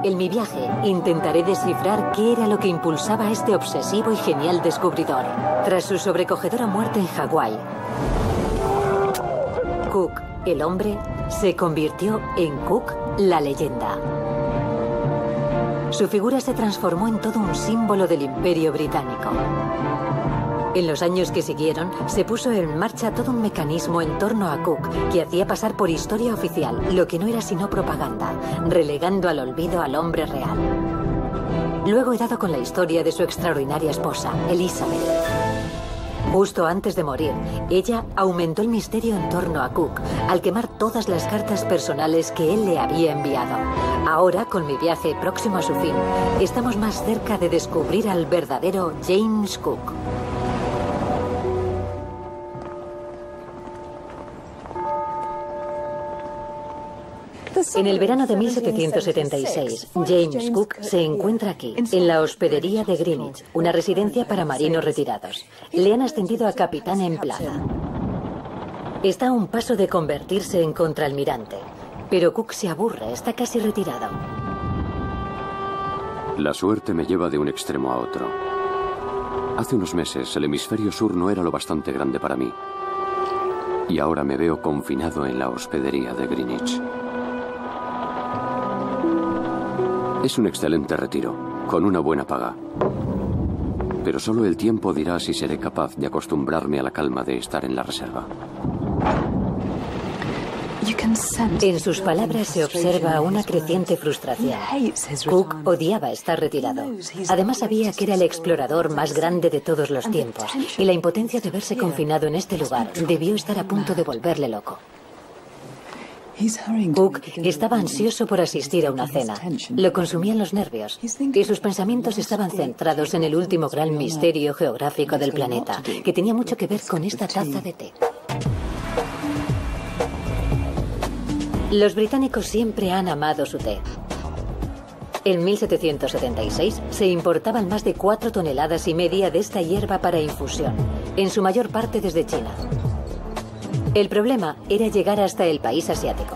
En mi viaje, intentaré descifrar qué era lo que impulsaba a este obsesivo y genial descubridor. Tras su sobrecogedora muerte en Hawái, Cook, el hombre, se convirtió en Cook, la leyenda. Su figura se transformó en todo un símbolo del Imperio Británico. En los años que siguieron, se puso en marcha todo un mecanismo en torno a Cook que hacía pasar por historia oficial lo que no era sino propaganda, relegando al olvido al hombre real. Luego he dado con la historia de su extraordinaria esposa, Elizabeth. Justo antes de morir, ella aumentó el misterio en torno a Cook al quemar todas las cartas personales que él le había enviado. Ahora, con mi viaje próximo a su fin, estamos más cerca de descubrir al verdadero James Cook. En el verano de 1776, James Cook se encuentra aquí, en la hospedería de Greenwich, una residencia para marinos retirados. Le han ascendido a capitán en plata. Está a un paso de convertirse en contraalmirante, pero Cook se aburre, está casi retirado. La suerte me lleva de un extremo a otro. Hace unos meses el hemisferio sur no era lo bastante grande para mí. Y ahora me veo confinado en la hospedería de Greenwich. Es un excelente retiro, con una buena paga. Pero solo el tiempo dirá si seré capaz de acostumbrarme a la calma de estar en la reserva. En sus palabras se observa una creciente frustración. Cook odiaba estar retirado. Además sabía que era el explorador más grande de todos los tiempos, y la impotencia de verse confinado en este lugar debió estar a punto de volverle loco. Cook estaba ansioso por asistir a una cena. Lo consumían los nervios, y sus pensamientos estaban centrados en el último gran misterio geográfico del planeta, que tenía mucho que ver con esta taza de té. Los británicos siempre han amado su té. En 1776 se importaban más de 4,5 toneladas de esta hierba para infusión, en su mayor parte desde China. El problema era llegar hasta el país asiático.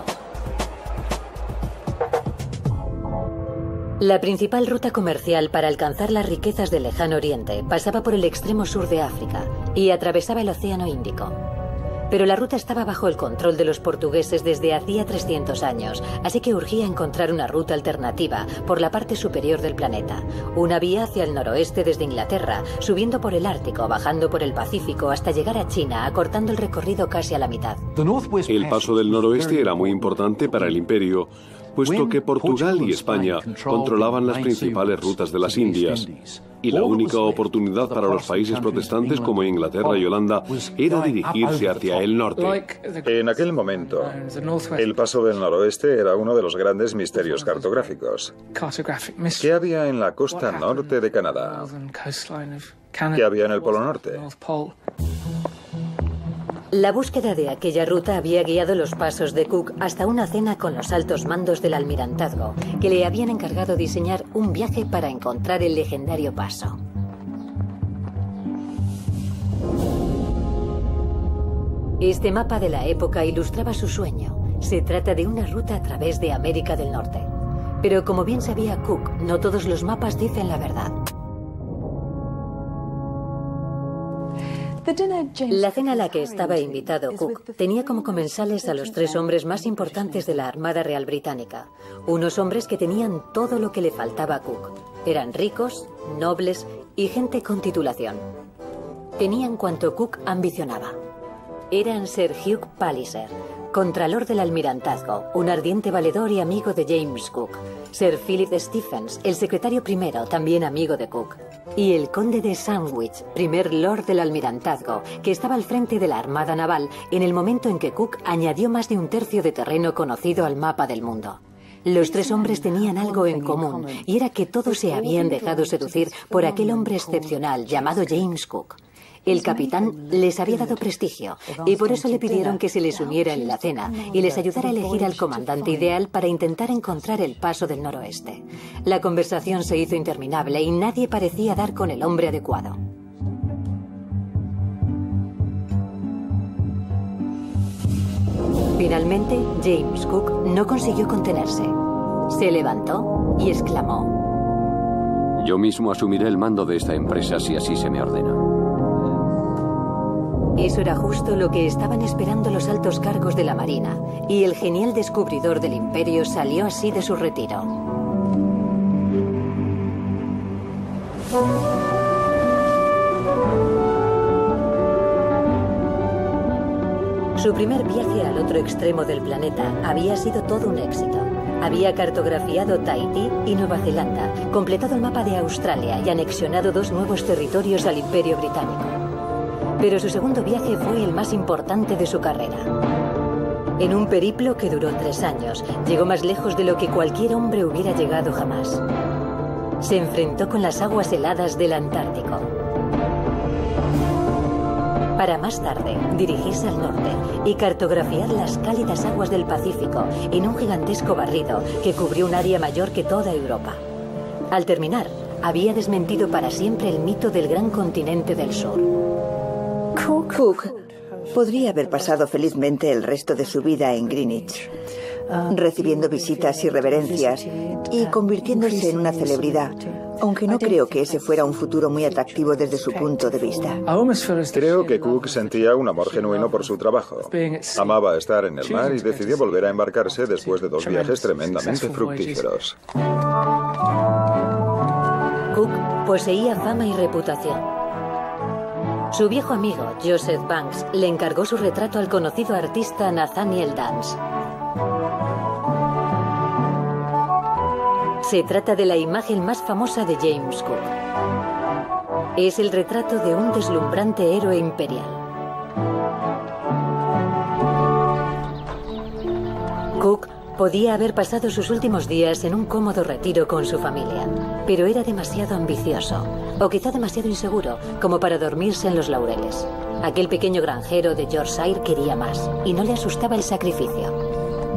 La principal ruta comercial para alcanzar las riquezas del lejano oriente pasaba por el extremo sur de África y atravesaba el Océano Índico. Pero la ruta estaba bajo el control de los portugueses desde hacía 300 años, así que urgía encontrar una ruta alternativa por la parte superior del planeta. Una vía hacia el noroeste desde Inglaterra, subiendo por el Ártico, bajando por el Pacífico hasta llegar a China, acortando el recorrido casi a la mitad. El paso del noroeste era muy importante para el imperio, puesto que Portugal y España controlaban las principales rutas de las Indias, y la única oportunidad para los países protestantes como Inglaterra y Holanda era dirigirse hacia el norte. En aquel momento, el paso del noroeste era uno de los grandes misterios cartográficos. ¿Qué había en la costa norte de Canadá? ¿Qué había en el Polo Norte? La búsqueda de aquella ruta había guiado los pasos de Cook hasta una cena con los altos mandos del almirantazgo, que le habían encargado diseñar un viaje para encontrar el legendario paso. Este mapa de la época ilustraba su sueño. Se trata de una ruta a través de América del Norte. Pero como bien sabía Cook, no todos los mapas dicen la verdad. La cena a la que estaba invitado Cook tenía como comensales a los 3 hombres más importantes de la Armada Real Británica. Unos hombres que tenían todo lo que le faltaba a Cook. Eran ricos, nobles y gente con titulación. Tenían cuanto Cook ambicionaba. Eran Sir Hugh Palliser, contralor del almirantazgo, un ardiente valedor y amigo de James Cook. Sir Philip Stephens, el secretario primero, también amigo de Cook. Y el conde de Sandwich, primer lord del almirantazgo, que estaba al frente de la armada naval en el momento en que Cook añadió más de 1/3 de terreno conocido al mapa del mundo. Los 3 hombres tenían algo en común, y era que todos se habían dejado seducir por aquel hombre excepcional llamado James Cook. El capitán les había dado prestigio y por eso le pidieron que se les uniera en la cena y les ayudara a elegir al comandante ideal para intentar encontrar el paso del noroeste. La conversación se hizo interminable y nadie parecía dar con el hombre adecuado. Finalmente, James Cook no consiguió contenerse. Se levantó y exclamó: Yo mismo asumiré el mando de esta empresa si así se me ordena. Eso era justo lo que estaban esperando los altos cargos de la Marina, y el genial descubridor del imperio salió así de su retiro. Su primer viaje al otro extremo del planeta había sido todo un éxito. Había cartografiado Tahití y Nueva Zelanda, completado el mapa de Australia y anexionado 2 nuevos territorios al Imperio Británico. Pero su segundo viaje fue el más importante de su carrera. En un periplo que duró 3 años, llegó más lejos de lo que cualquier hombre hubiera llegado jamás. Se enfrentó con las aguas heladas del Antártico, para más tarde dirigirse al norte y cartografiar las cálidas aguas del Pacífico en un gigantesco barrido que cubrió un área mayor que toda Europa. Al terminar, había desmentido para siempre el mito del gran continente del sur. Cook podría haber pasado felizmente el resto de su vida en Greenwich, recibiendo visitas y reverencias y convirtiéndose en una celebridad, aunque no creo que ese fuera un futuro muy atractivo desde su punto de vista. Creo que Cook sentía un amor genuino por su trabajo. Amaba estar en el mar y decidió volver a embarcarse después de 2 viajes tremendamente fructíferos. Cook poseía fama y reputación. Su viejo amigo, Joseph Banks, le encargó su retrato al conocido artista Nathaniel Dance. Se trata de la imagen más famosa de James Cook. Es el retrato de un deslumbrante héroe imperial. Cook podía haber pasado sus últimos días en un cómodo retiro con su familia, pero era demasiado ambicioso, o quizá demasiado inseguro, como para dormirse en los laureles. Aquel pequeño granjero de Yorkshire quería más, y no le asustaba el sacrificio.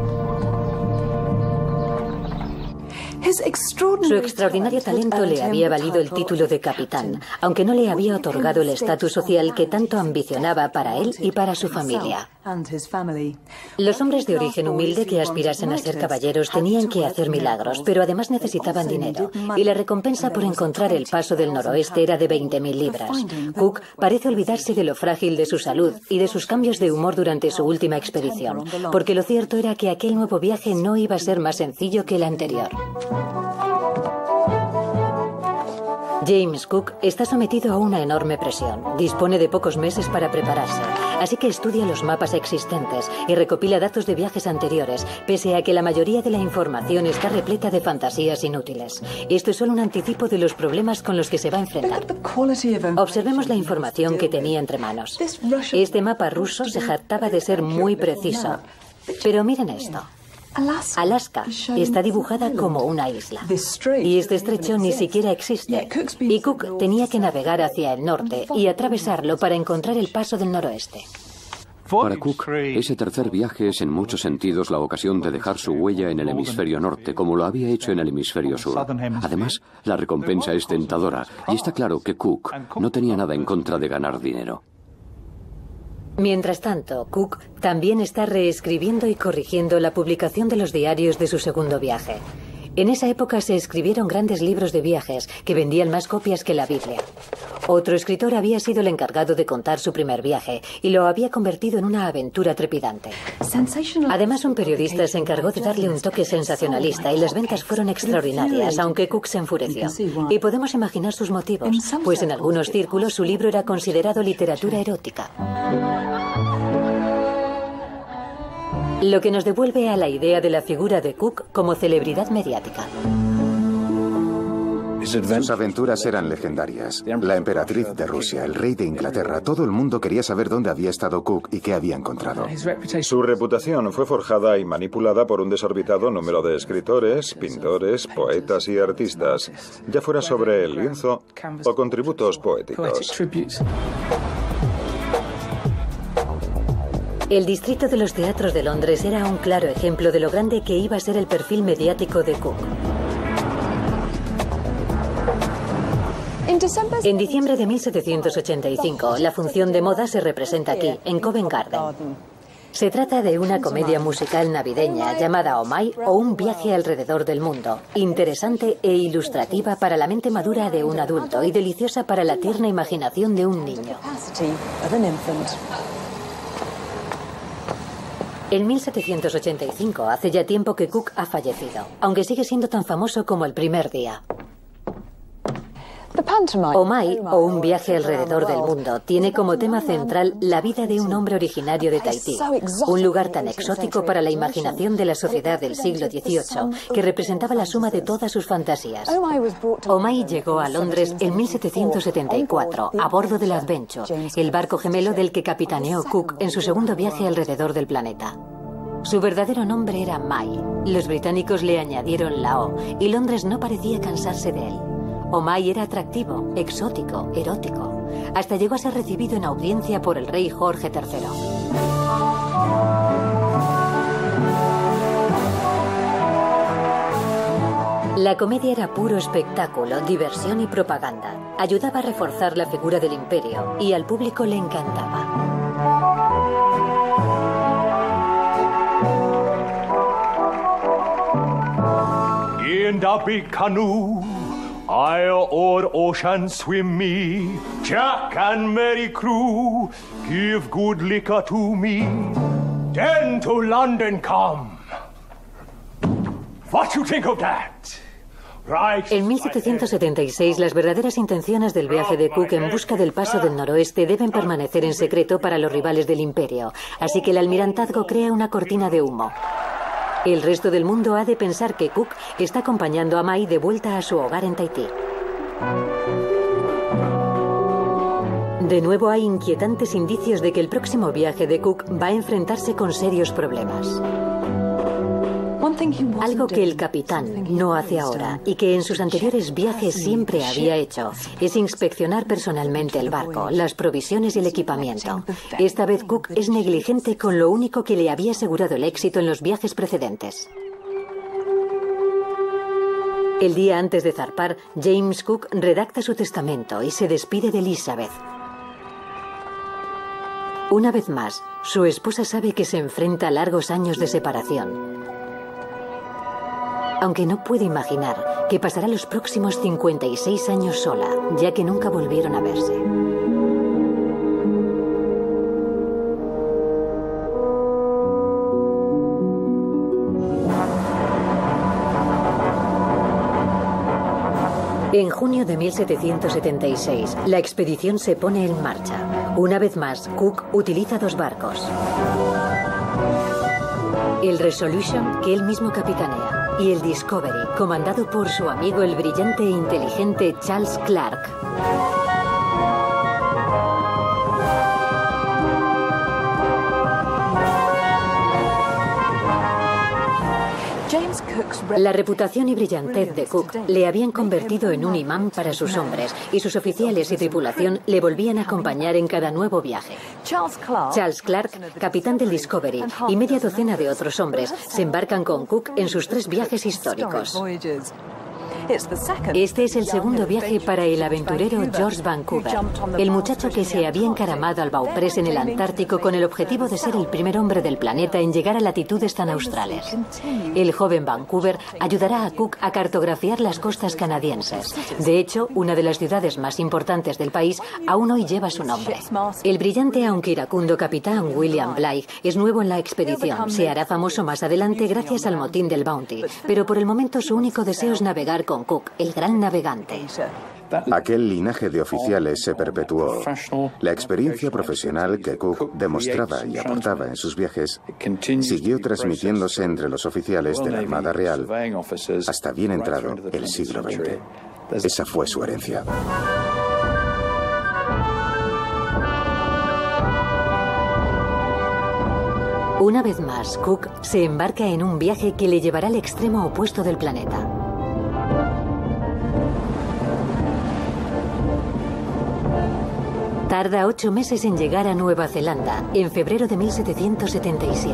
Su extraordinario talento le había valido el título de capitán, aunque no le había otorgado el estatus social que tanto ambicionaba para él y para su familia. Los hombres de origen humilde que aspirasen a ser caballeros tenían que hacer milagros, pero además necesitaban dinero, y la recompensa por encontrar el paso del noroeste era de 20.000 libras. Cook parece olvidarse de lo frágil de su salud y de sus cambios de humor durante su última expedición, porque lo cierto era que aquel nuevo viaje no iba a ser más sencillo que el anterior. James Cook está sometido a una enorme presión. Dispone de pocos meses para prepararse, así que estudia los mapas existentes y recopila datos de viajes anteriores, pese a que la mayoría de la información está repleta de fantasías inútiles. Esto es solo un anticipo de los problemas con los que se va a enfrentar. Observemos la información que tenía entre manos. Este mapa ruso se jactaba de ser muy preciso, pero miren esto. Alaska está dibujada como una isla, y este estrecho ni siquiera existe, y Cook tenía que navegar hacia el norte y atravesarlo para encontrar el paso del noroeste. Para Cook, ese tercer viaje es en muchos sentidos la ocasión de dejar su huella en el hemisferio norte, como lo había hecho en el hemisferio sur. Además, la recompensa es tentadora, y está claro que Cook no tenía nada en contra de ganar dinero. Mientras tanto, Cook también está reescribiendo y corrigiendo la publicación de los diarios de su segundo viaje. En esa época se escribieron grandes libros de viajes que vendían más copias que la Biblia. Otro escritor había sido el encargado de contar su primer viaje y lo había convertido en una aventura trepidante. Además, un periodista se encargó de darle un toque sensacionalista y las ventas fueron extraordinarias, aunque Cook se enfureció. Y podemos imaginar sus motivos, pues en algunos círculos su libro era considerado literatura erótica. Lo que nos devuelve a la idea de la figura de Cook como celebridad mediática. Sus aventuras eran legendarias. La emperatriz de Rusia, el rey de Inglaterra, todo el mundo quería saber dónde había estado Cook y qué había encontrado. Su reputación fue forjada y manipulada por un desorbitado número de escritores, pintores, poetas y artistas, ya fuera sobre el lienzo o con tributos poéticos. El distrito de los teatros de Londres era un claro ejemplo de lo grande que iba a ser el perfil mediático de Cook. En diciembre de 1785, la función de moda se representa aquí, en Covent Garden. Se trata de una comedia musical navideña llamada Oh My o Un viaje alrededor del mundo, interesante e ilustrativa para la mente madura de un adulto y deliciosa para la tierna imaginación de un niño. En 1785, hace ya tiempo que Cook ha fallecido, aunque sigue siendo tan famoso como el primer día. Oh My, o Un viaje alrededor del mundo, tiene como tema central la vida de un hombre originario de Tahití, un lugar tan exótico para la imaginación de la sociedad del siglo XVIII, que representaba la suma de todas sus fantasías. Oh My llegó a Londres en 1774, a bordo del Adventure, el barco gemelo del que capitaneó Cook en su segundo viaje alrededor del planeta. Su verdadero nombre era May. Los británicos le añadieron la O, y Londres no parecía cansarse de él. Oh My era atractivo, exótico, erótico. Hasta llegó a ser recibido en audiencia por el rey Jorge III. La comedia era puro espectáculo, diversión y propaganda. Ayudaba a reforzar la figura del imperio y al público le encantaba. In the big canoe, I'll o'er ocean swim me, Jack and merry crew, give good liquor to me, then to London come. What you think of that? En 1776, las verdaderas intenciones del viaje de Cook en busca del paso del noroeste deben permanecer en secreto para los rivales del imperio, así que el almirantazgo crea una cortina de humo. El resto del mundo ha de pensar que Cook está acompañando a May de vuelta a su hogar en Tahití. De nuevo hay inquietantes indicios de que el próximo viaje de Cook va a enfrentarse con serios problemas. Algo que el capitán no hace ahora y que en sus anteriores viajes siempre había hecho es inspeccionar personalmente el barco, las provisiones y el equipamiento. Esta vez Cook es negligente con lo único que le había asegurado el éxito en los viajes precedentes. El día antes de zarpar, James Cook redacta su testamento y se despide de Elizabeth. Una vez más, su esposa sabe que se enfrenta a largos años de separación. Aunque no puede imaginar que pasará los próximos 56 años sola, ya que nunca volvieron a verse. En junio de 1776, la expedición se pone en marcha. Una vez más, Cook utiliza dos barcos. El Resolution, que él mismo capitanea, y el Discovery, comandado por su amigo el brillante e inteligente Charles Clark. La reputación y brillantez de Cook le habían convertido en un imán para sus hombres y sus oficiales y tripulación le volvían a acompañar en cada nuevo viaje. Charles Clark, capitán del Discovery, y media docena de otros hombres se embarcan con Cook en sus 3 viajes históricos. Este es el segundo viaje para el aventurero George Vancouver, el muchacho que se había encaramado al Bauprés en el Antártico con el objetivo de ser el primer hombre del planeta en llegar a latitudes tan australes. El joven Vancouver ayudará a Cook a cartografiar las costas canadienses. De hecho, una de las ciudades más importantes del país aún hoy lleva su nombre. El brillante aunque iracundo capitán William Bligh es nuevo en la expedición. Se hará famoso más adelante gracias al motín del Bounty, pero por el momento su único deseo es navegar con Cook, el gran navegante. Aquel linaje de oficiales se perpetuó. La experiencia profesional que Cook demostraba y aportaba en sus viajes siguió transmitiéndose entre los oficiales de la Armada Real hasta bien entrado el siglo XX. Esa fue su herencia. Una vez más, Cook se embarca en un viaje que le llevará al extremo opuesto del planeta. Tarda 8 meses en llegar a Nueva Zelanda, en febrero de 1777.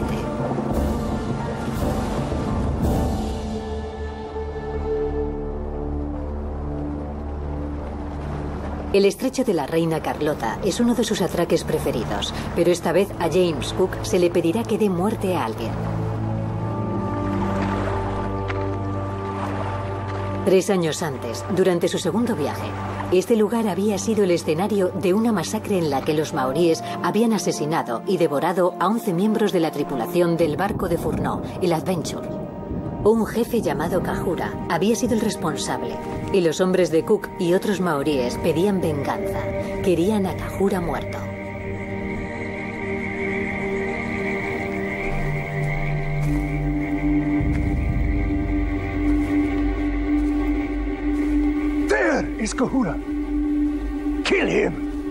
El estrecho de la reina Carlota es uno de sus atraques preferidos, pero esta vez a James Cook se le pedirá que dé muerte a alguien. 3 años antes, durante su segundo viaje, este lugar había sido el escenario de una masacre en la que los maoríes habían asesinado y devorado a 11 miembros de la tripulación del barco de Furneaux, el Adventure. Un jefe llamado Kahura había sido el responsable, y los hombres de Cook y otros maoríes pedían venganza. Querían a Kahura muerto. There is Kahura. Kill him.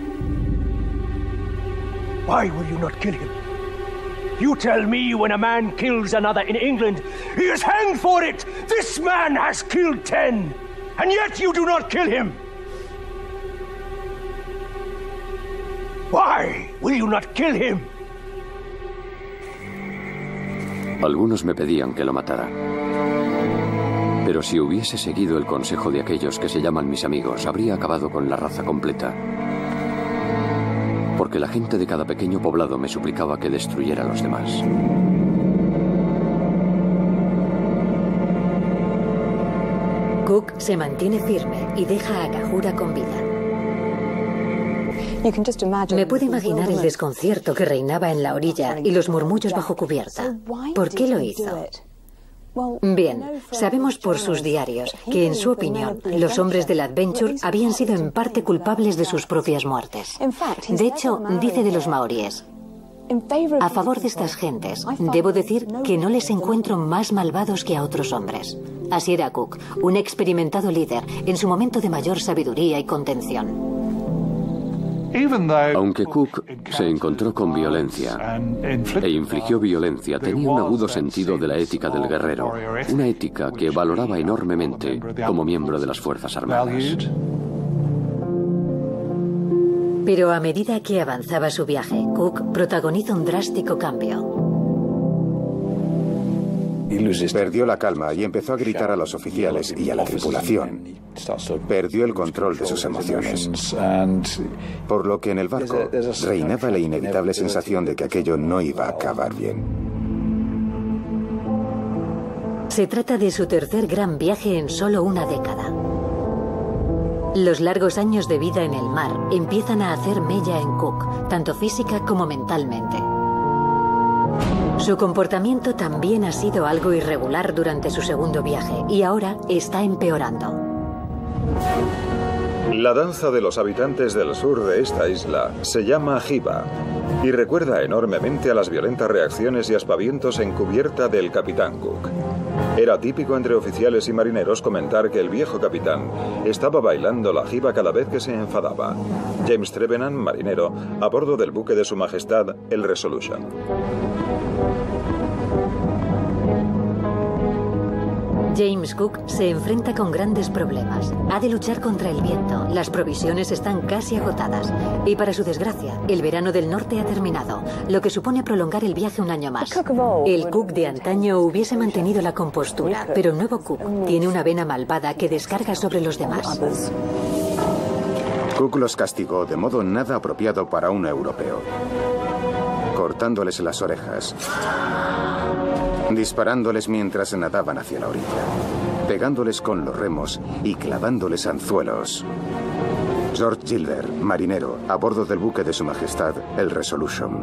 Why will you not kill him? You tell me when a man kills another in England, he is hanged for it. This man has killed 10, and yet you do not kill him. Why will you not kill him? Algunos me pedían que lo matara. Pero si hubiese seguido el consejo de aquellos que se llaman mis amigos, habría acabado con la raza completa. Porque la gente de cada pequeño poblado me suplicaba que destruyera a los demás. Cook se mantiene firme y deja a Kahura con vida. Me puedo imaginar el desconcierto que reinaba en la orilla y los murmullos bajo cubierta. ¿Por qué lo hizo? Bien, sabemos por sus diarios que, en su opinión, los hombres del Adventure habían sido en parte culpables de sus propias muertes. De hecho, dice de los maoríes: a favor de estas gentes, debo decir que no les encuentro más malvados que a otros hombres. Así era Cook, un experimentado líder, en su momento de mayor sabiduría y contención. Aunque Cook se encontró con violencia e infligió violencia, tenía un agudo sentido de la ética del guerrero, una ética que valoraba enormemente como miembro de las Fuerzas Armadas. Pero a medida que avanzaba su viaje, Cook protagoniza un drástico cambio. Perdió la calma y empezó a gritar a los oficiales y a la tripulación. Perdió el control de sus emociones. Por lo que en el barco reinaba la inevitable sensación de que aquello no iba a acabar bien. Se trata de su tercer gran viaje en solo una década. Los largos años de vida en el mar empiezan a hacer mella en Cook, tanto física como mentalmente. Su comportamiento también ha sido algo irregular durante su segundo viaje y ahora está empeorando. La danza de los habitantes del sur de esta isla se llama Jiba y recuerda enormemente a las violentas reacciones y aspavientos en cubierta del capitán Cook. Era típico entre oficiales y marineros comentar que el viejo capitán estaba bailando la jiba cada vez que se enfadaba. James Trevenant, marinero, a bordo del buque de Su Majestad, el Resolution. James Cook se enfrenta con grandes problemas. Ha de luchar contra el viento, las provisiones están casi agotadas y, para su desgracia, el verano del norte ha terminado, lo que supone prolongar el viaje un año más. El Cook de antaño hubiese mantenido la compostura, pero el nuevo Cook tiene una vena malvada que descarga sobre los demás. Cook los castigó de modo nada apropiado para un europeo, cortándoles las orejas, disparándoles mientras nadaban hacia la orilla, pegándoles con los remos y clavándoles anzuelos. George Gilbert, marinero, a bordo del buque de Su Majestad, el Resolution.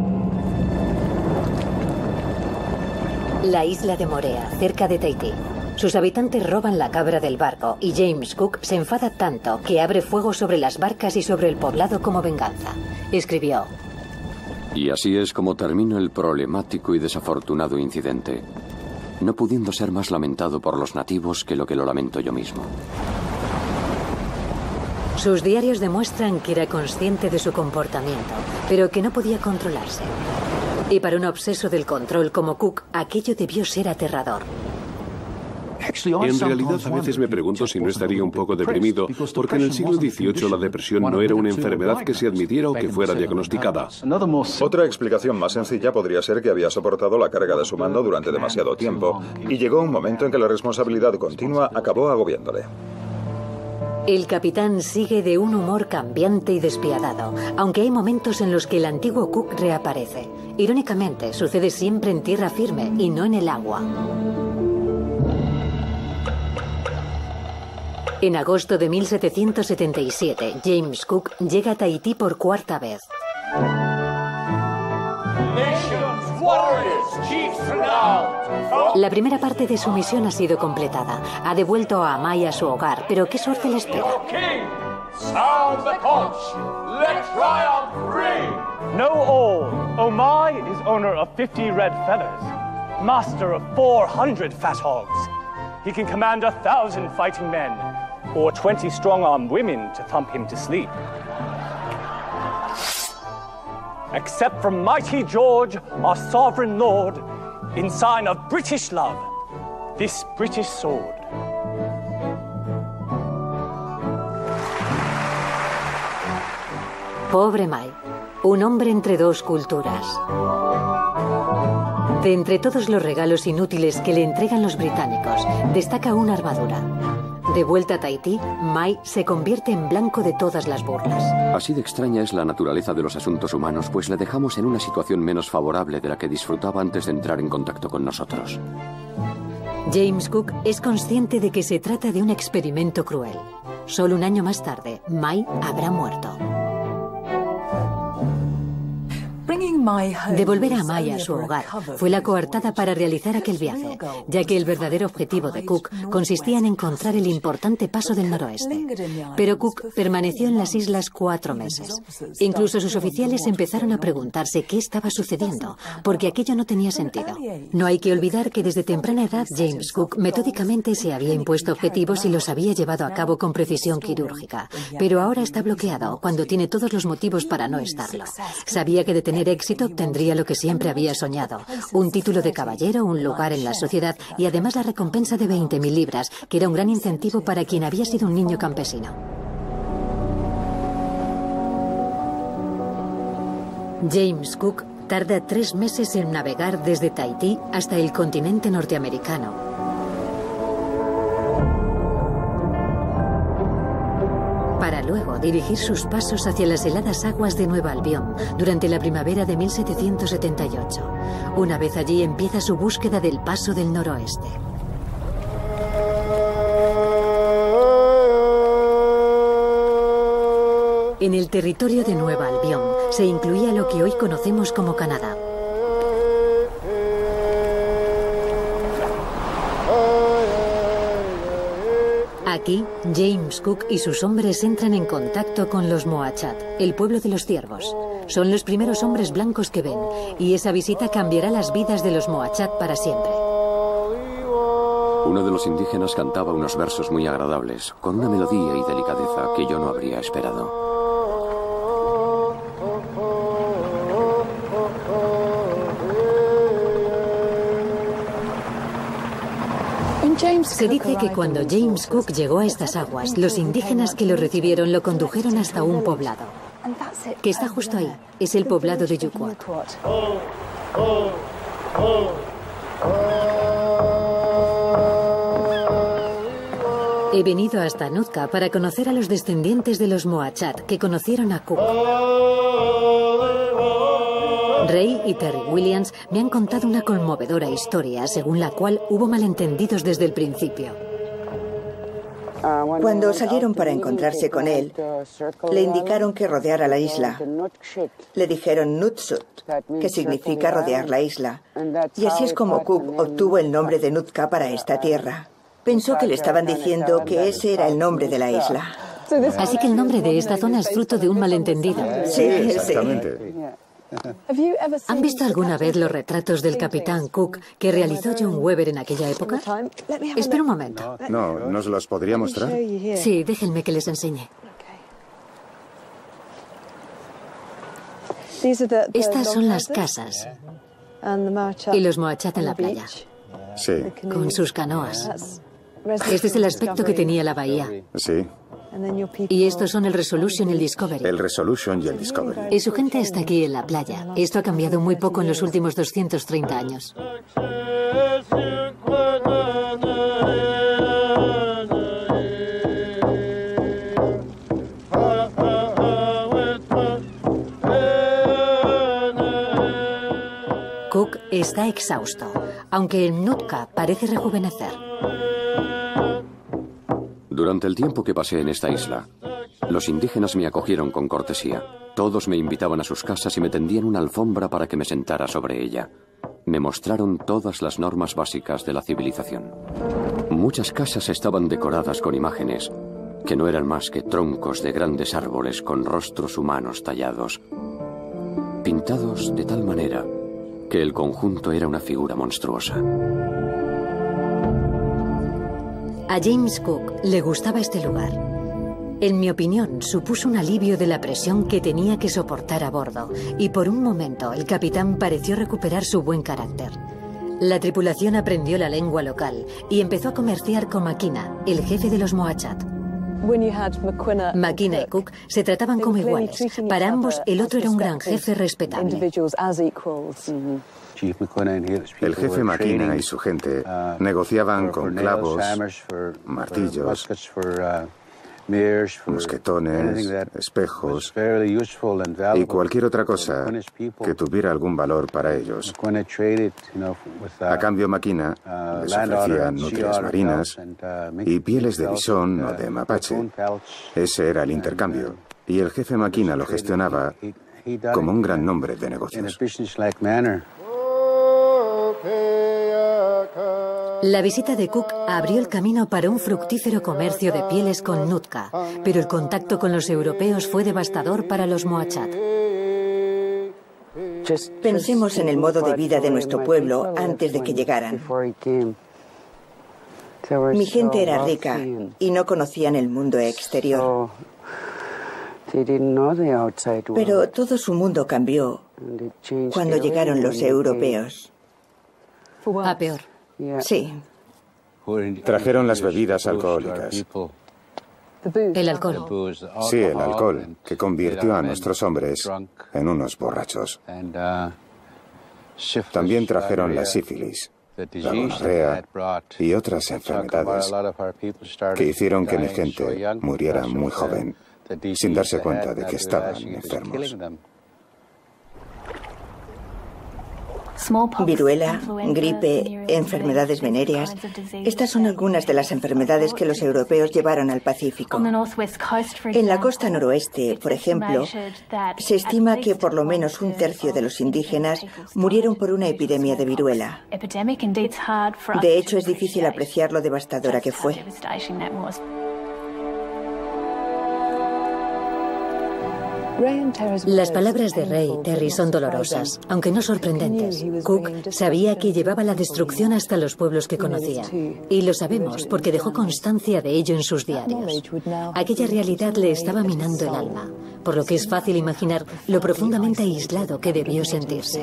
La isla de Morea, cerca de Tahití. Sus habitantes roban la cabra del barco y James Cook se enfada tanto que abre fuego sobre las barcas y sobre el poblado como venganza. Escribió: y así es como termina el problemático y desafortunado incidente, no pudiendo ser más lamentado por los nativos que lo lamento yo mismo. Sus diarios demuestran que era consciente de su comportamiento, pero que no podía controlarse. Y para un obseso del control como Cook, aquello debió ser aterrador. En realidad, a veces me pregunto si no estaría un poco deprimido, porque en el siglo XVIII la depresión no era una enfermedad que se admitiera o que fuera diagnosticada. Otra explicación más sencilla podría ser que había soportado la carga de su mando durante demasiado tiempo y llegó un momento en que la responsabilidad continua acabó agobiándole. El capitán sigue de un humor cambiante y despiadado, aunque hay momentos en los que el antiguo Cook reaparece. Irónicamente, sucede siempre en tierra firme y no en el agua. En agosto de 1777, James Cook llega a Tahití por cuarta vez. La primera parte de su misión ha sido completada. Ha devuelto a Amai a su hogar, pero ¿qué suerte le espera? Know all, Omai is owner of 50 red feathers, master of 400 fat hogs. He can command 1,000 fighting men, or 20 strong-armed women to thump him to sleep. Except for mighty George, our sovereign lord, in sign of British love, this British sword. Pobre Mai, un hombre entre dos culturas. De entre todos los regalos inútiles que le entregan los británicos, destaca una armadura. De vuelta a Tahití, Mai se convierte en blanco de todas las burlas. Así de extraña es la naturaleza de los asuntos humanos, pues le dejamos en una situación menos favorable de la que disfrutaba antes de entrar en contacto con nosotros. James Cook es consciente de que se trata de un experimento cruel. Solo un año más tarde, Mai habrá muerto. Devolver a Mai a su hogar fue la coartada para realizar aquel viaje, ya que el verdadero objetivo de Cook consistía en encontrar el importante paso del noroeste. Pero Cook permaneció en las islas 4 meses. Incluso sus oficiales empezaron a preguntarse qué estaba sucediendo, porque aquello no tenía sentido. No hay que olvidar que desde temprana edad James Cook metódicamente se había impuesto objetivos y los había llevado a cabo con precisión quirúrgica. Pero ahora está bloqueado, cuando tiene todos los motivos para no estarlo. Sabía que de tener éxito obtendría lo que siempre había soñado: un título de caballero, un lugar en la sociedad y además la recompensa de 20.000 libras, que era un gran incentivo para quien había sido un niño campesino. James Cook tarda 3 meses en navegar desde Tahití hasta el continente norteamericano. Para luego dirigir sus pasos hacia las heladas aguas de Nueva Albión durante la primavera de 1778. Una vez allí empieza su búsqueda del paso del noroeste. En el territorio de Nueva Albión se incluía lo que hoy conocemos como Canadá. Aquí, James Cook y sus hombres entran en contacto con los Moachat, el pueblo de los ciervos. Son los primeros hombres blancos que ven, y esa visita cambiará las vidas de los Moachat para siempre. Uno de los indígenas cantaba unos versos muy agradables, con una melodía y delicadeza que yo no habría esperado. Se dice que cuando James Cook llegó a estas aguas, los indígenas que lo recibieron lo condujeron hasta un poblado, que está justo ahí. Es el poblado de Yuquot. He venido hasta Nootka para conocer a los descendientes de los Moachat que conocieron a Cook. Ray y Terry Williams me han contado una conmovedora historia según la cual hubo malentendidos desde el principio. Cuando salieron para encontrarse con él, le indicaron que rodeara la isla. Le dijeron Nutsut, que significa rodear la isla. Y así es como Cook obtuvo el nombre de Nootka para esta tierra. Pensó que le estaban diciendo que ese era el nombre de la isla. Así que el nombre de esta zona es fruto de un malentendido. Sí, exactamente. ¿Han visto alguna vez los retratos del capitán Cook que realizó John Weber en aquella época? Espera un momento. No, ¿nos los podría mostrar? Sí, déjenme que les enseñe. Estas son las casas y los Moachat en la playa, Sí, con sus canoas. Este es el aspecto que tenía la bahía. sí. Y estos son el Resolution y el Discovery. El Resolution y el Discovery. Y su gente está aquí en la playa. Esto ha cambiado muy poco en los últimos 230 años. está exhausto, aunque el Nootka parece rejuvenecer. Durante el tiempo que pasé en esta isla, los indígenas me acogieron con cortesía. Todos me invitaban a sus casas y me tendían una alfombra para que me sentara sobre ella. Me mostraron todas las normas básicas de la civilización. Muchas casas estaban decoradas con imágenes que no eran más que troncos de grandes árboles con rostros humanos tallados, pintados de tal manera que el conjunto era una figura monstruosa. A James Cook le gustaba este lugar. En mi opinión, supuso un alivio de la presión que tenía que soportar a bordo, y por un momento el capitán pareció recuperar su buen carácter. La tripulación aprendió la lengua local y empezó a comerciar con Maquina, el jefe de los Moachat. Maquina y Cook se trataban como iguales. Para ambos, el otro era un gran jefe respetable. El jefe Maquina y su gente negociaban con clavos, martillos, mosquetones, espejos y cualquier otra cosa que tuviera algún valor para ellos. A cambio, Maquina les ofrecía nutrias marinas y pieles de bisón o de mapache. Ese era el intercambio, y el jefe Maquina lo gestionaba como un gran nombre de negocios. La visita de Cook abrió el camino para un fructífero comercio de pieles con Nootka, pero el contacto con los europeos fue devastador para los Moachat. Pensemos en el modo de vida de nuestro pueblo antes de que llegaran. Mi gente era rica y no conocían el mundo exterior. Pero todo su mundo cambió cuando llegaron los europeos. A peor. Sí. Trajeron las bebidas alcohólicas. El alcohol. Sí, el alcohol, que convirtió a nuestros hombres en unos borrachos. También trajeron la sífilis, la gonorrea y otras enfermedades que hicieron que mi gente muriera muy joven, sin darse cuenta de que estaban enfermos. Viruela, gripe, enfermedades venéreas. Estas son algunas de las enfermedades que los europeos llevaron al Pacífico. En la costa noroeste, por ejemplo, se estima que por lo menos un tercio de los indígenas murieron por una epidemia de viruela. De hecho, es difícil apreciar lo devastadora que fue. Las palabras de Ray y Terry son dolorosas, aunque no sorprendentes. Cook sabía que llevaba la destrucción hasta los pueblos que conocía. Y lo sabemos porque dejó constancia de ello en sus diarios. Aquella realidad le estaba minando el alma, por lo que es fácil imaginar lo profundamente aislado que debió sentirse.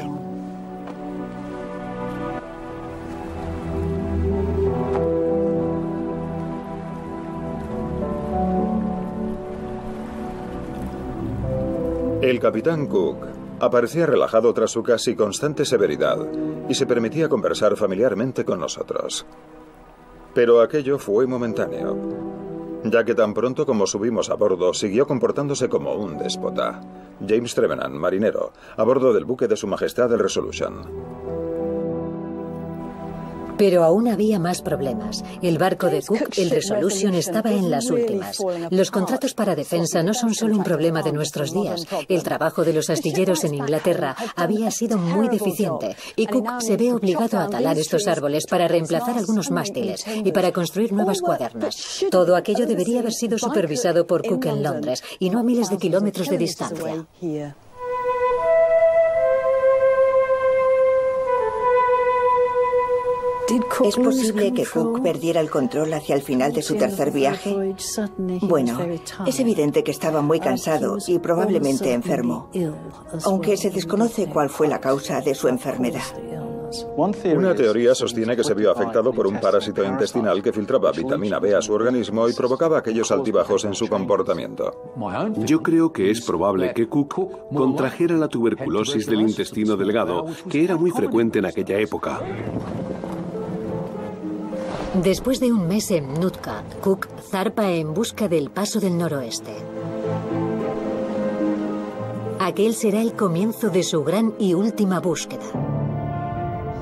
El capitán Cook aparecía relajado tras su casi constante severidad y se permitía conversar familiarmente con nosotros. Pero aquello fue momentáneo, ya que tan pronto como subimos a bordo siguió comportándose como un déspota. James Trevenant, marinero, a bordo del buque de Su Majestad el Resolution. Pero aún había más problemas. El barco de Cook, el Resolution, estaba en las últimas. Los contratos para defensa no son solo un problema de nuestros días. El trabajo de los astilleros en Inglaterra había sido muy deficiente y Cook se ve obligado a talar estos árboles para reemplazar algunos mástiles y para construir nuevas cuadernas. Todo aquello debería haber sido supervisado por Cook en Londres y no a miles de kilómetros de distancia. ¿Es posible que Cook perdiera el control hacia el final de su tercer viaje? Bueno, es evidente que estaba muy cansado y probablemente enfermo, aunque se desconoce cuál fue la causa de su enfermedad. Una teoría sostiene que se vio afectado por un parásito intestinal que filtraba vitamina B a su organismo y provocaba aquellos altibajos en su comportamiento. Yo creo que es probable que Cook contrajera la tuberculosis del intestino delgado, que era muy frecuente en aquella época. Después de un mes en Nootka, Cook zarpa en busca del Paso del Noroeste. Aquel será el comienzo de su gran y última búsqueda.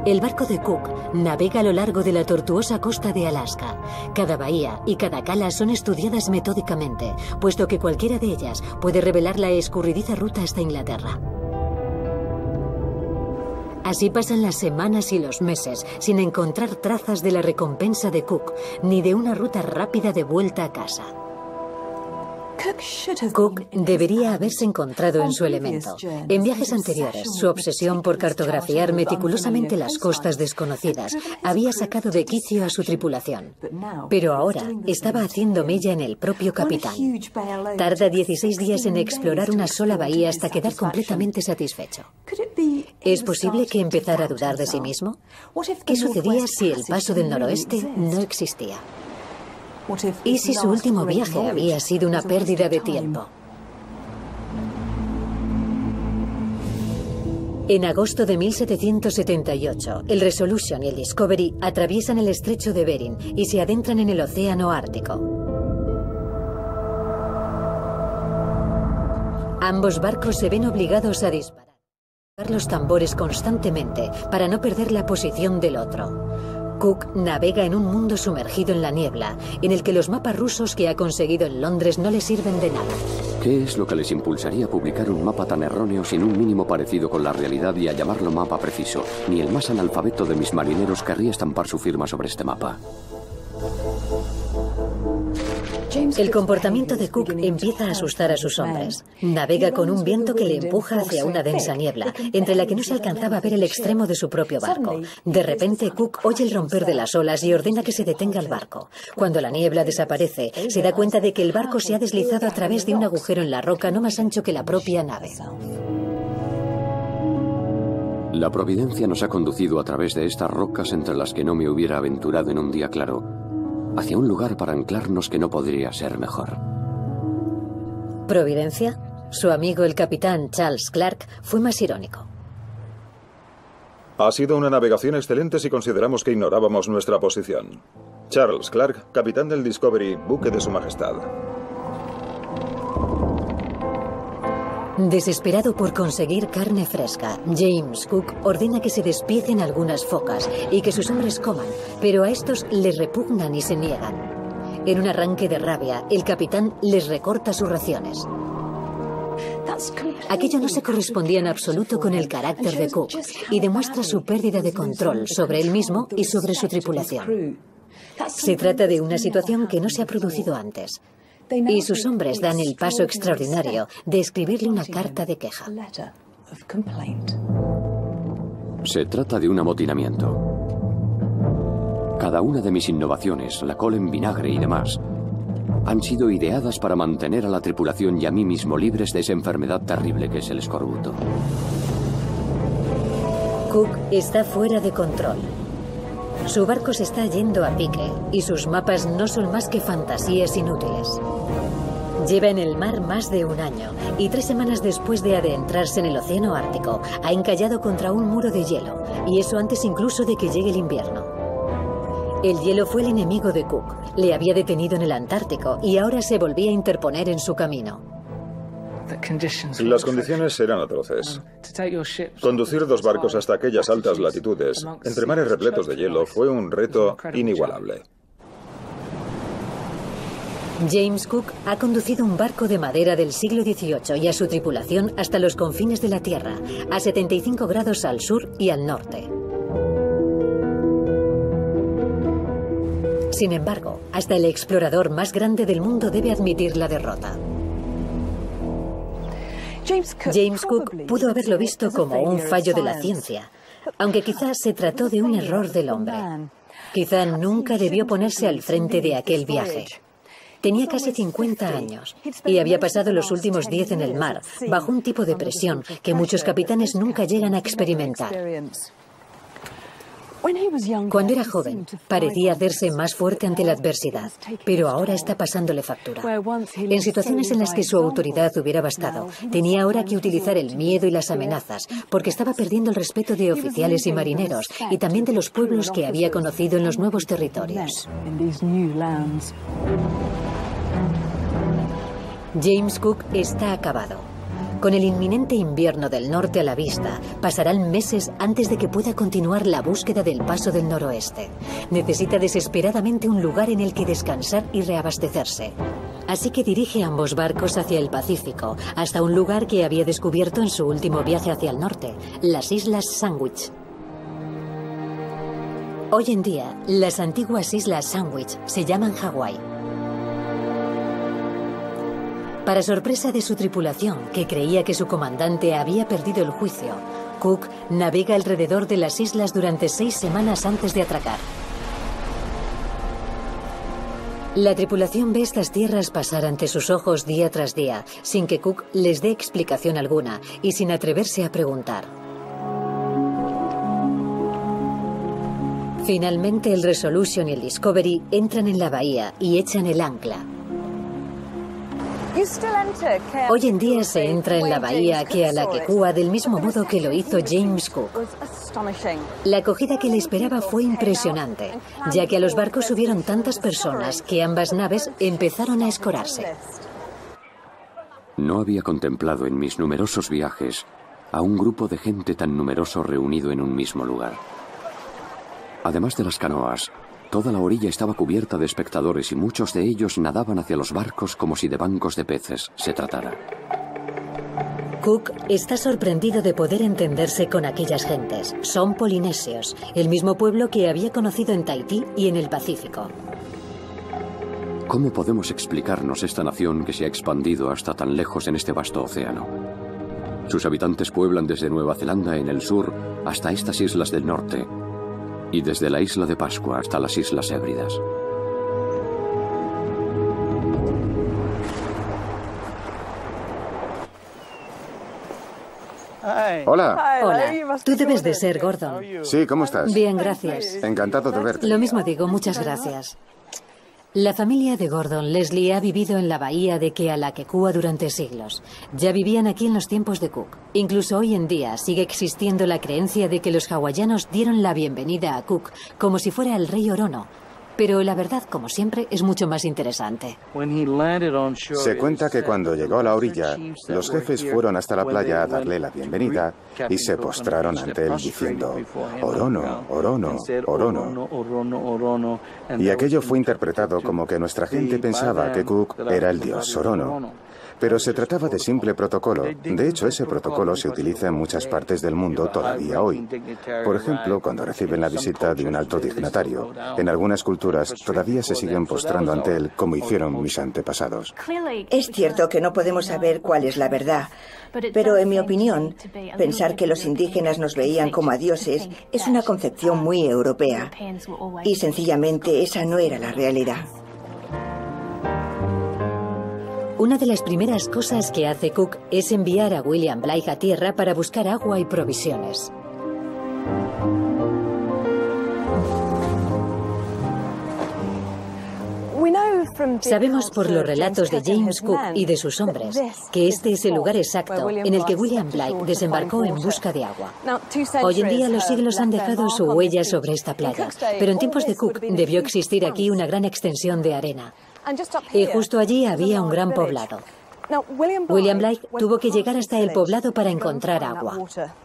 El barco de Cook navega a lo largo de la tortuosa costa de Alaska. Cada bahía y cada cala son estudiadas metódicamente, puesto que cualquiera de ellas puede revelar la escurridiza ruta hasta Inglaterra. Así pasan las semanas y los meses, sin encontrar trazas de la recompensa de Cook, ni de una ruta rápida de vuelta a casa. Cook debería haberse encontrado en su elemento. En viajes anteriores, su obsesión por cartografiar meticulosamente las costas desconocidas había sacado de quicio a su tripulación. Pero ahora estaba haciendo mella en el propio capitán. Tarda 16 días en explorar una sola bahía hasta quedar completamente satisfecho. ¿Es posible que empezara a dudar de sí mismo? ¿Qué sucedía si el paso del noroeste no existía? ¿Y si su último viaje había sido una pérdida de tiempo? En agosto de 1778, el Resolution y el Discovery atraviesan el estrecho de Bering y se adentran en el océano Ártico. Ambos barcos se ven obligados a disparar los tambores constantemente para no perder la posición del otro. Cook navega en un mundo sumergido en la niebla, en el que los mapas rusos que ha conseguido en Londres no le sirven de nada. ¿Qué es lo que les impulsaría a publicar un mapa tan erróneo sin un mínimo parecido con la realidad y a llamarlo mapa preciso? Ni el más analfabeto de mis marineros querría estampar su firma sobre este mapa. El comportamiento de Cook empieza a asustar a sus hombres. Navega con un viento que le empuja hacia una densa niebla, entre la que no se alcanzaba a ver el extremo de su propio barco. De repente, Cook oye el romper de las olas y ordena que se detenga el barco. Cuando la niebla desaparece, se da cuenta de que el barco se ha deslizado a través de un agujero en la roca no más ancho que la propia nave. La providencia nos ha conducido a través de estas rocas entre las que no me hubiera aventurado en un día claro, hacia un lugar para anclarnos que no podría ser mejor. ¿Providencia? Su amigo el capitán Charles Clark fue más irónico. Ha sido una navegación excelente si consideramos que ignorábamos nuestra posición. Charles Clark, capitán del Discovery, buque de Su Majestad. Desesperado por conseguir carne fresca, James Cook ordena que se despiecen algunas focas y que sus hombres coman, pero a estos les repugnan y se niegan. En un arranque de rabia, el capitán les recorta sus raciones. Aquello no se correspondía en absoluto con el carácter de Cook y demuestra su pérdida de control sobre él mismo y sobre su tripulación. Se trata de una situación que no se ha producido antes. Y sus hombres dan el paso extraordinario de escribirle una carta de queja. Se trata de un amotinamiento. Cada una de mis innovaciones, la col en vinagre y demás, han sido ideadas para mantener a la tripulación y a mí mismo libres de esa enfermedad terrible que es el escorbuto. Cook está fuera de control. Su barco se está yendo a pique y sus mapas no son más que fantasías inútiles. Lleva en el mar más de un año y 3 semanas después de adentrarse en el océano Ártico ha encallado contra un muro de hielo, y eso antes incluso de que llegue el invierno. El hielo fue el enemigo de Cook, le había detenido en el Antártico y ahora se volvía a interponer en su camino. Las condiciones eran atroces. Conducir 2 barcos hasta aquellas altas latitudes, entre mares repletos de hielo, fue un reto inigualable. James Cook ha conducido un barco de madera del siglo XVIII y a su tripulación hasta los confines de la Tierra, a 75 grados al sur y al norte. Sin embargo, hasta el explorador más grande del mundo debe admitir la derrota. James Cook pudo haberlo visto como un fallo de la ciencia, aunque quizás se trató de un error del hombre. Quizá nunca debió ponerse al frente de aquel viaje. Tenía casi 50 años y había pasado los últimos 10 en el mar, bajo un tipo de presión que muchos capitanes nunca llegan a experimentar. Cuando era joven, parecía hacerse más fuerte ante la adversidad, pero ahora está pasándole factura. En situaciones en las que su autoridad hubiera bastado, tenía ahora que utilizar el miedo y las amenazas, porque estaba perdiendo el respeto de oficiales y marineros, y también de los pueblos que había conocido en los nuevos territorios. James Cook está acabado. Con el inminente invierno del norte a la vista, pasarán meses antes de que pueda continuar la búsqueda del paso del noroeste. Necesita desesperadamente un lugar en el que descansar y reabastecerse. Así que dirige ambos barcos hacia el Pacífico, hasta un lugar que había descubierto en su último viaje hacia el norte, las Islas Sandwich. Hoy en día, las antiguas Islas Sandwich se llaman Hawái. Para sorpresa de su tripulación, que creía que su comandante había perdido el juicio, Cook navega alrededor de las islas durante 6 semanas antes de atracar. La tripulación ve estas tierras pasar ante sus ojos día tras día, sin que Cook les dé explicación alguna y sin atreverse a preguntar. Finalmente, el Resolution y el Discovery entran en la bahía y echan el ancla. Hoy en día se entra en la bahía Kealakekua del mismo modo que lo hizo James Cook. La acogida que le esperaba fue impresionante, ya que a los barcos subieron tantas personas que ambas naves empezaron a escorarse. No había contemplado en mis numerosos viajes a un grupo de gente tan numeroso reunido en un mismo lugar. Además de las canoas, toda la orilla estaba cubierta de espectadores y muchos de ellos nadaban hacia los barcos como si de bancos de peces se tratara. Cook está sorprendido de poder entenderse con aquellas gentes. Son polinesios, el mismo pueblo que había conocido en Tahití y en el Pacífico. ¿Cómo podemos explicarnos esta nación que se ha expandido hasta tan lejos en este vasto océano? Sus habitantes pueblan desde Nueva Zelanda en el sur hasta estas islas del norte, y desde la isla de Pascua hasta las Islas Hébridas. Hola. Hola, tú debes de ser Gordon. Sí, ¿cómo estás? Bien, gracias. Encantado de verte. Lo mismo digo, muchas gracias. La familia de Gordon Leslie ha vivido en la bahía de Kealakekua durante siglos. Ya vivían aquí en los tiempos de Cook. Incluso hoy en día sigue existiendo la creencia de que los hawaianos dieron la bienvenida a Cook como si fuera el rey Orono. Pero la verdad, como siempre, es mucho más interesante. Se cuenta que cuando llegó a la orilla, los jefes fueron hasta la playa a darle la bienvenida y se postraron ante él diciendo: Orono, Orono, Orono. Y aquello fue interpretado como que nuestra gente pensaba que Cook era el dios Orono. Pero se trataba de simple protocolo. De hecho, ese protocolo se utiliza en muchas partes del mundo todavía hoy. Por ejemplo, cuando reciben la visita de un alto dignatario. En algunas culturas todavía se siguen postrando ante él, como hicieron mis antepasados. Es cierto que no podemos saber cuál es la verdad, pero en mi opinión, pensar que los indígenas nos veían como a dioses es una concepción muy europea. Y sencillamente esa no era la realidad. Una de las primeras cosas que hace Cook es enviar a William Bligh a tierra para buscar agua y provisiones. Sabemos por los relatos de James Cook y de sus hombres que este es el lugar exacto en el que William Bligh desembarcó en busca de agua. Hoy en día los siglos han dejado su huella sobre esta playa, pero en tiempos de Cook debió existir aquí una gran extensión de arena. Y justo allí había un gran poblado. William Bligh tuvo que llegar hasta el poblado para encontrar agua.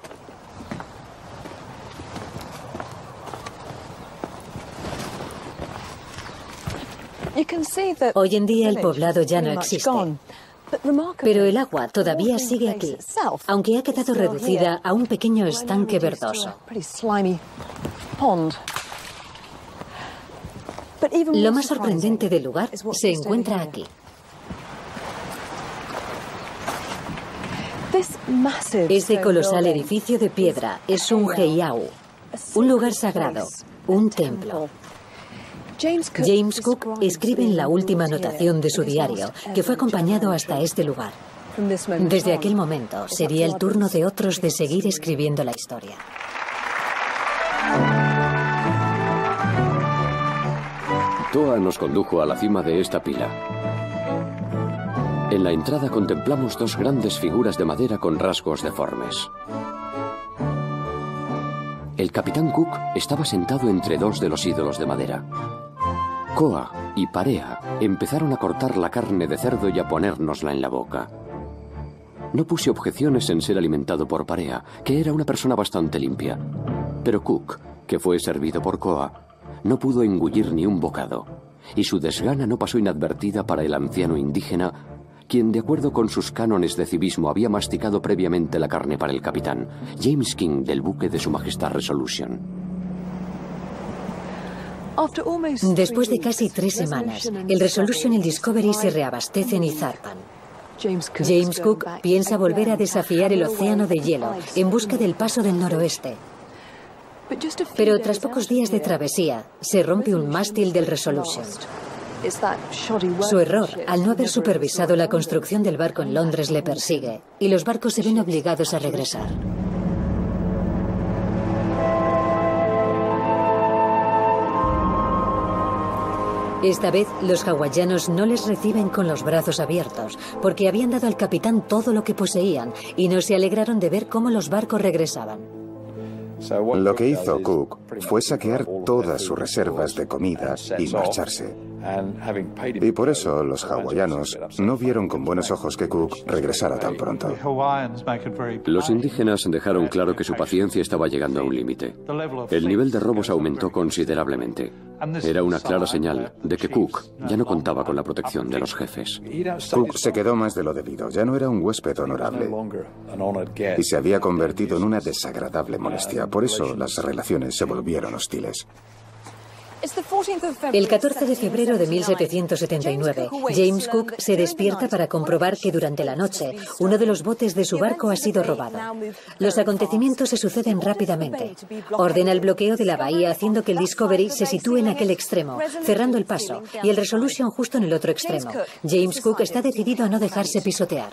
Hoy en día el poblado ya no existe, pero el agua todavía sigue aquí, aunque ha quedado reducida a un pequeño estanque verdoso. Lo más sorprendente del lugar se encuentra aquí. Este colosal edificio de piedra es un heiau, un lugar sagrado, un templo. James Cook escribe en la última anotación de su diario que fue acompañado hasta este lugar. Desde aquel momento sería el turno de otros de seguir escribiendo la historia. Toa nos condujo a la cima de esta pila. En la entrada contemplamos dos grandes figuras de madera con rasgos deformes. El capitán Cook estaba sentado entre dos de los ídolos de madera. Koa y Parea empezaron a cortar la carne de cerdo y a ponérnosla en la boca. No puse objeciones en ser alimentado por Parea, que era una persona bastante limpia. Pero Cook, que fue servido por Koa, no pudo engullir ni un bocado, y su desgana no pasó inadvertida para el anciano indígena, quien, de acuerdo con sus cánones de civismo, había masticado previamente la carne para el capitán, James King, del buque de Su Majestad Resolution. Después de casi 3 semanas, el Resolution y el Discovery se reabastecen y zarpan. James Cook piensa volver a desafiar el océano de hielo en busca del paso del noroeste. Pero tras pocos días de travesía, se rompe un mástil del Resolution. Su error, al no haber supervisado la construcción del barco en Londres, le persigue, y los barcos se ven obligados a regresar. Esta vez, los hawaianos no les reciben con los brazos abiertos, porque habían dado al capitán todo lo que poseían, y no se alegraron de ver cómo los barcos regresaban. Lo que hizo Cook fue saquear todas sus reservas de comida y marcharse. Y por eso los hawaianos no vieron con buenos ojos que Cook regresara tan pronto. Los indígenas dejaron claro que su paciencia estaba llegando a un límite. El nivel de robos aumentó considerablemente. Era una clara señal de que Cook ya no contaba con la protección de los jefes. Cook se quedó más de lo debido. Ya no era un huésped honorable y se había convertido en una desagradable molestia. Por eso las relaciones se volvieron hostiles. El 14 de febrero de 1779, James Cook se despierta para comprobar que durante la noche uno de los botes de su barco ha sido robado. Los acontecimientos se suceden rápidamente. Ordena el bloqueo de la bahía haciendo que el Discovery se sitúe en aquel extremo, cerrando el paso, y el Resolution justo en el otro extremo. James Cook está decidido a no dejarse pisotear.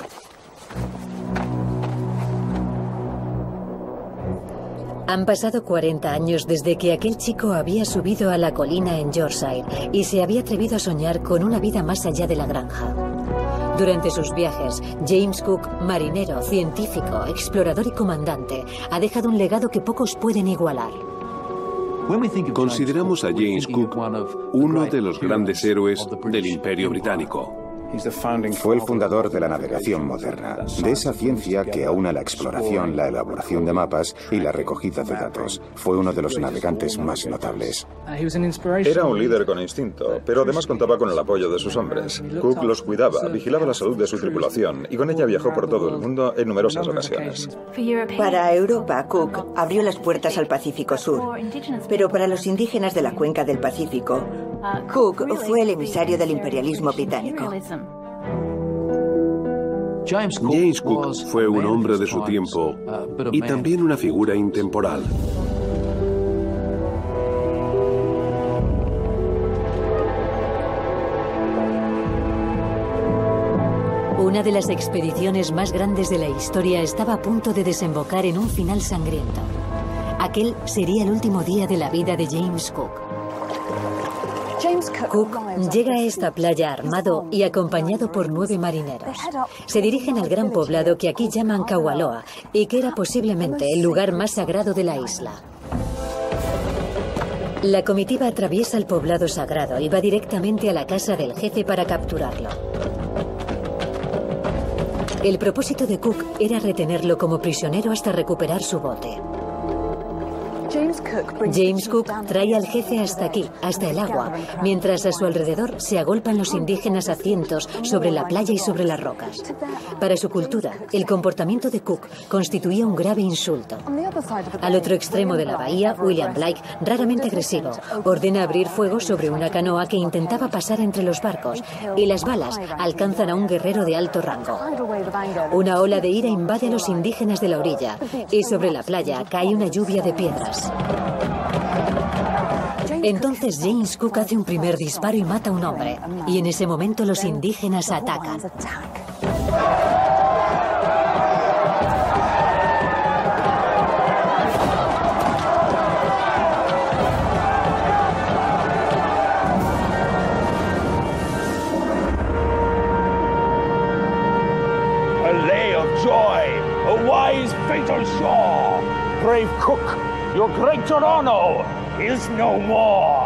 Han pasado 40 años desde que aquel chico había subido a la colina en Yorkshire y se había atrevido a soñar con una vida más allá de la granja. Durante sus viajes, James Cook, marinero, científico, explorador y comandante, ha dejado un legado que pocos pueden igualar. Consideramos a James Cook uno de los grandes héroes del Imperio Británico. Fue el fundador de la navegación moderna, de esa ciencia que aúna la exploración, la elaboración de mapas y la recogida de datos. Fue uno de los navegantes más notables. Era un líder con instinto, pero además contaba con el apoyo de sus hombres. Cook los cuidaba, vigilaba la salud de su tripulación y con ella viajó por todo el mundo en numerosas ocasiones. Para Europa, Cook abrió las puertas al Pacífico Sur, pero para los indígenas de la cuenca del Pacífico, Cook fue el emisario del imperialismo británico. James Cook fue un hombre de su tiempo y también una figura intemporal. Una de las expediciones más grandes de la historia estaba a punto de desembocar en un final sangriento. Aquel sería el último día de la vida de James Cook. Cook llega a esta playa armado y acompañado por 9 marineros. Se dirigen al gran poblado que aquí llaman Kaualoa y que era posiblemente el lugar más sagrado de la isla. La comitiva atraviesa el poblado sagrado y va directamente a la casa del jefe para capturarlo. El propósito de Cook era retenerlo como prisionero hasta recuperar su bote. James Cook trae al jefe hasta aquí, hasta el agua, mientras a su alrededor se agolpan los indígenas a cientos sobre la playa y sobre las rocas. Para su cultura, el comportamiento de Cook constituía un grave insulto. Al otro extremo de la bahía, William Blake, raramente agresivo, ordena abrir fuego sobre una canoa que intentaba pasar entre los barcos, y las balas alcanzan a un guerrero de alto rango. Una ola de ira invade a los indígenas de la orilla, y sobre la playa cae una lluvia de piedras. Entonces James Cook hace un primer disparo y mata a un hombre, y en ese momento los indígenas atacan. A lay of joy, a wise fatal shore. Brave Cook, your great Toronto is no more.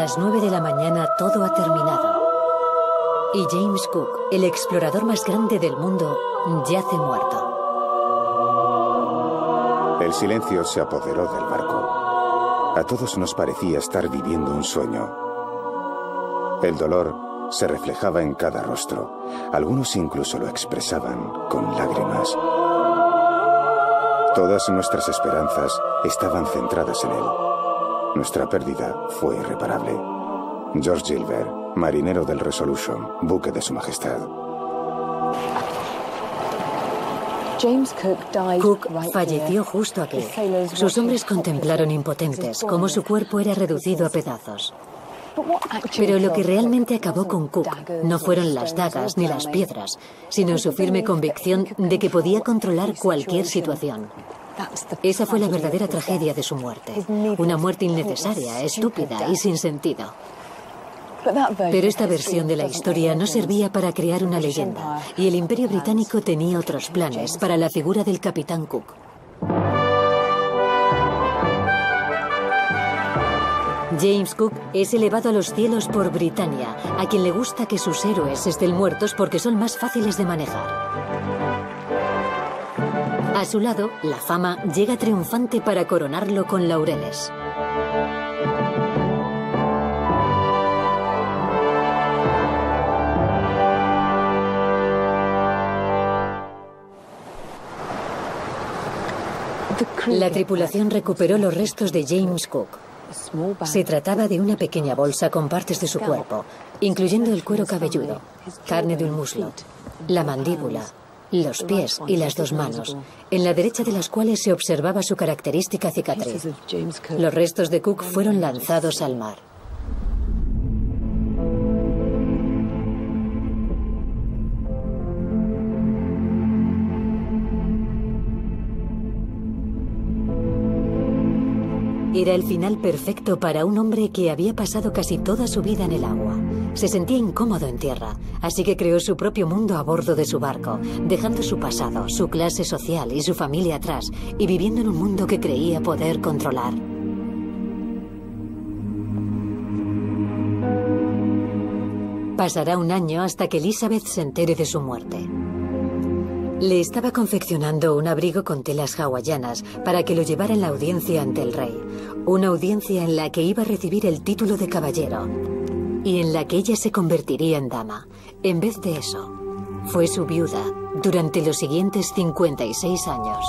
las 9 de la mañana todo ha terminado. Y James Cook, el explorador más grande del mundo, yace muerto. El silencio se apoderó del barco. A todos nos parecía estar viviendo un sueño. El dolor se reflejaba en cada rostro. Algunos incluso lo expresaban con lágrimas. Todas nuestras esperanzas estaban centradas en él. Nuestra pérdida fue irreparable. George Gilbert, marinero del Resolution, buque de Su Majestad. Cook falleció justo aquí. Sus hombres contemplaron impotentes cómo su cuerpo era reducido a pedazos. Pero lo que realmente acabó con Cook no fueron las dagas ni las piedras, sino su firme convicción de que podía controlar cualquier situación. Esa fue la verdadera tragedia de su muerte. Una muerte innecesaria, estúpida y sin sentido. Pero esta versión de la historia no servía para crear una leyenda, y el Imperio Británico tenía otros planes para la figura del Capitán Cook. James Cook es elevado a los cielos por Britannia, a quien le gusta que sus héroes estén muertos porque son más fáciles de manejar. A su lado, la fama llega triunfante para coronarlo con laureles. La tripulación recuperó los restos de James Cook. Se trataba de una pequeña bolsa con partes de su cuerpo, incluyendo el cuero cabelludo, carne de un muslo, la mandíbula, los pies y las 2 manos, en la derecha de las cuales se observaba su característica cicatriz. Los restos de Cook fueron lanzados al mar. Era el final perfecto para un hombre que había pasado casi toda su vida en el agua. Se sentía incómodo en tierra, así que creó su propio mundo a bordo de su barco, dejando su pasado, su clase social y su familia atrás, y viviendo en un mundo que creía poder controlar. Pasará un año hasta que Elizabeth se entere de su muerte. Le estaba confeccionando un abrigo con telas hawaianas para que lo llevara en la audiencia ante el rey. Una audiencia en la que iba a recibir el título de caballero y en la que ella se convertiría en dama. En vez de eso, fue su viuda durante los siguientes 56 años.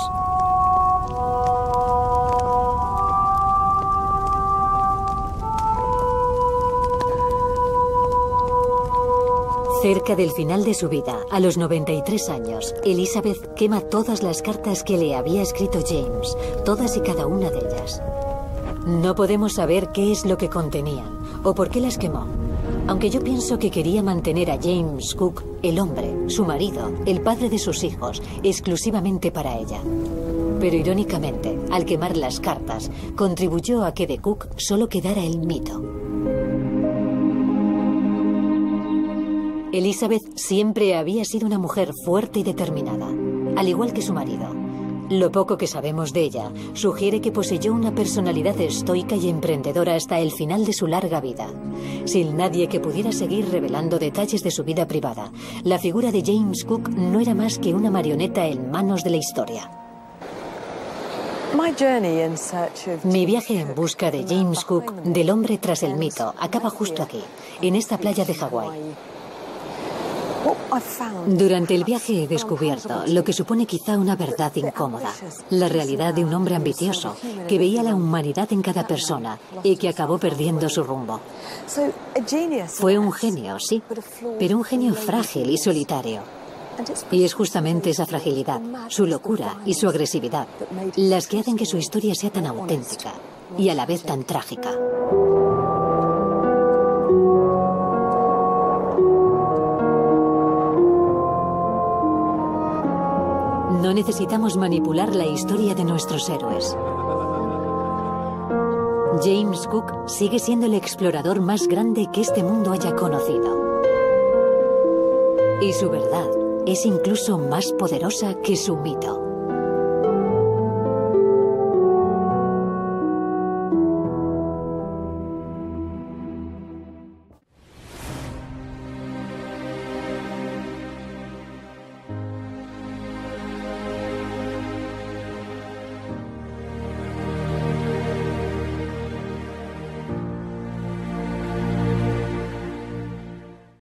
Cerca del final de su vida, a los 93 años, Elizabeth quema todas las cartas que le había escrito James, todas y cada una de ellas. No podemos saber qué es lo que contenían o por qué las quemó, aunque yo pienso que quería mantener a James Cook, el hombre, su marido, el padre de sus hijos, exclusivamente para ella. Pero irónicamente, al quemar las cartas, contribuyó a que de Cook solo quedara el mito. Elizabeth siempre había sido una mujer fuerte y determinada, al igual que su marido. Lo poco que sabemos de ella sugiere que poseyó una personalidad estoica y emprendedora hasta el final de su larga vida. Sin nadie que pudiera seguir revelando detalles de su vida privada, la figura de James Cook no era más que una marioneta en manos de la historia. Mi viaje en busca de James Cook, del hombre tras el mito, acaba justo aquí, en esta playa de Hawái. Durante el viaje he descubierto lo que supone quizá una verdad incómoda, la realidad de un hombre ambicioso que veía la humanidad en cada persona y que acabó perdiendo su rumbo. Fue un genio, sí, pero un genio frágil y solitario. Y es justamente esa fragilidad, su locura y su agresividad las que hacen que su historia sea tan auténtica y a la vez tan trágica. No necesitamos manipular la historia de nuestros héroes. James Cook sigue siendo el explorador más grande que este mundo haya conocido. Y su verdad es incluso más poderosa que su mito.